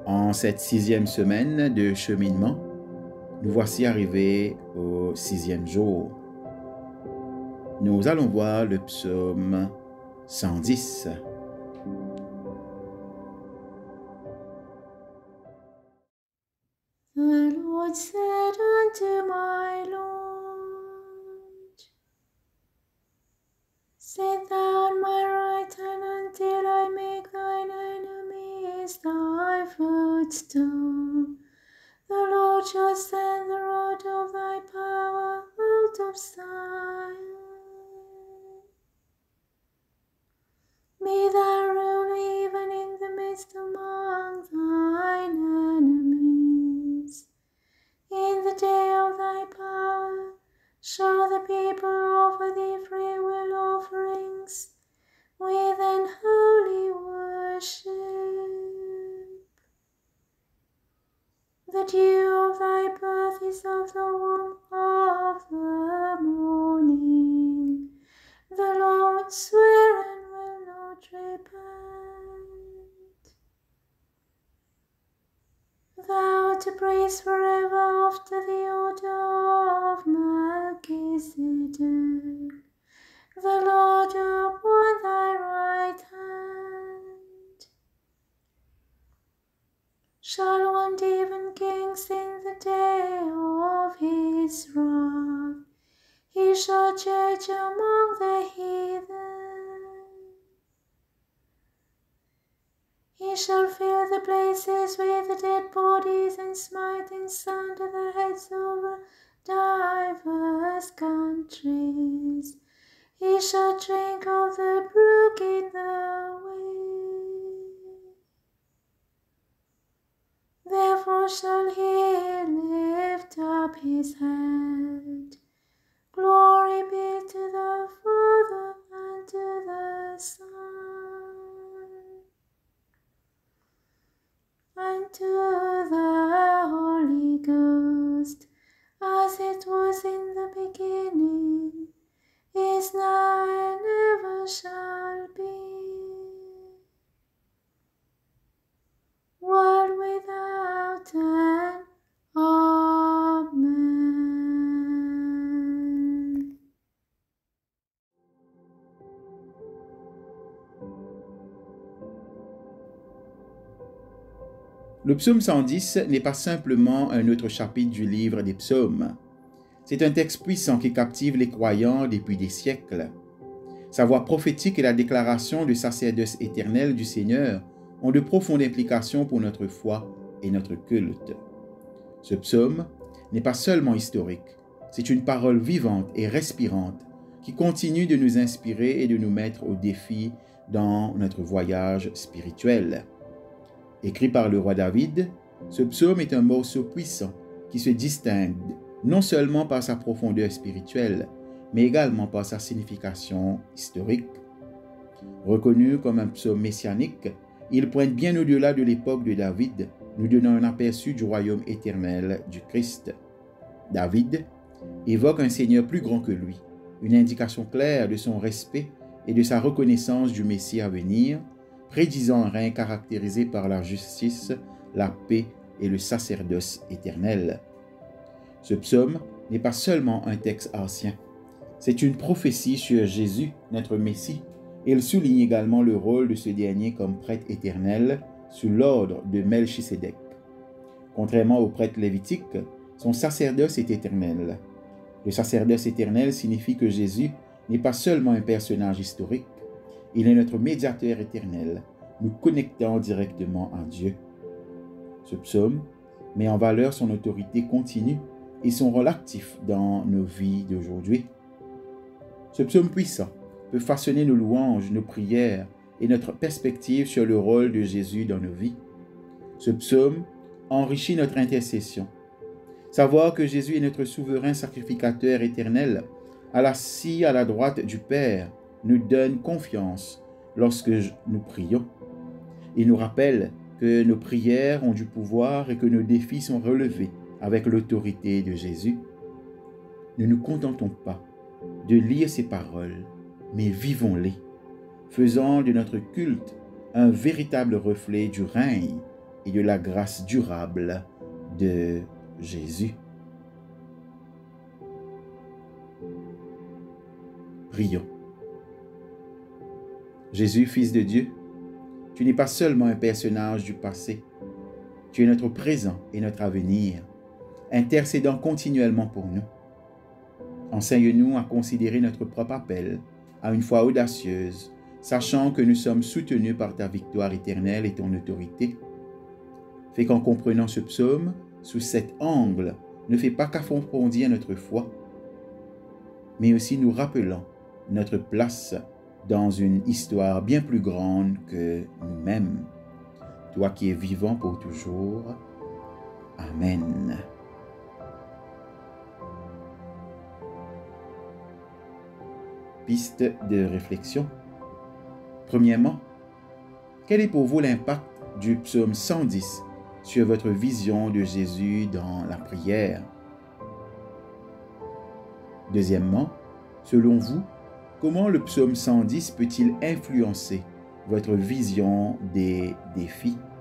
En cette 6e semaine de cheminement, nous voici arrivés au 6e jour. Nous allons voir le psaume 110. The Lord said unto my Lord, sit thou on my right hand until I make thine enemies thy footstool. The Lord shall send the rod of thy power out of Zion. Be thou rule even in the midst among thine enemies. In the day of thy power shall the people offer thee free will offerings with an holy worship. The dew of thy birth is of the womb of the morning. The Lord sware and will not repent. Thou to praise forever after the order of Melchizedek, the Lord upon thy right hand. Shall want even kings in the day of his wrath? He shall judge among the heathen. He shall fill the places with the dead bodies and smite in sunder the heads of divers countries. He shall drink of the brook in the way. Therefore shall he lift up his head. Glory be to the Father and to the Son and to the Holy Ghost, as it was in the beginning, is now, and ever shall be, world without end. Amen. Le psaume 110 n'est pas simplement un autre chapitre du livre des psaumes. C'est un texte puissant qui captive les croyants depuis des siècles. Sa voix prophétique et la déclaration du sacerdoce éternel du Seigneur ont de profondes implications pour notre foi et notre culte. Ce psaume n'est pas seulement historique, c'est une parole vivante et respirante qui continue de nous inspirer et de nous mettre au défi dans notre voyage spirituel. Écrit par le roi David, ce psaume est un morceau puissant qui se distingue non seulement par sa profondeur spirituelle, mais également par sa signification historique. Reconnu comme un psaume messianique, il pointe bien au-delà de l'époque de David, nous donnant un aperçu du royaume éternel du Christ. David évoque un Seigneur plus grand que lui, une indication claire de son respect et de sa reconnaissance du Messie à venir, prédisant un règne caractérisé par la justice, la paix et le sacerdoce éternel. Ce psaume n'est pas seulement un texte ancien, c'est une prophétie sur Jésus, notre Messie, et il souligne également le rôle de ce dernier comme prêtre éternel sous l'ordre de Melchisédek. Contrairement au prêtre lévitique, son sacerdoce est éternel. Le sacerdoce éternel signifie que Jésus n'est pas seulement un personnage historique, il est notre médiateur éternel, nous connectant directement à Dieu. Ce psaume met en valeur son autorité continue et son rôle actif dans nos vies d'aujourd'hui. Ce psaume puissant peut façonner nos louanges, nos prières et notre perspective sur le rôle de Jésus dans nos vies. Ce psaume enrichit notre intercession. Savoir que Jésus est notre souverain sacrificateur éternel, assis à la droite du Père, nous donne confiance lorsque nous prions. Il nous rappelle que nos prières ont du pouvoir et que nos défis sont relevés avec l'autorité de Jésus. Ne nous contentons pas de lire ces paroles, mais vivons-les, faisant de notre culte un véritable reflet du règne et de la grâce durable de Jésus. Prions. Jésus, Fils de Dieu, tu n'es pas seulement un personnage du passé, tu es notre présent et notre avenir, intercédant continuellement pour nous. Enseigne-nous à considérer notre propre appel à une foi audacieuse, sachant que nous sommes soutenus par ta victoire éternelle et ton autorité. Fais qu'en comprenant ce psaume, sous cet angle, ne fais pas qu'approfondir notre foi, mais aussi nous rappelant notre place dans une histoire bien plus grande que nous-mêmes. Toi qui es vivant pour toujours. Amen. Piste de réflexion. Premièrement, quel est pour vous l'impact du psaume 110 sur votre vision de Jésus dans la prière? Deuxièmement, selon vous, comment le psaume 110 peut-il influencer votre vision des défis?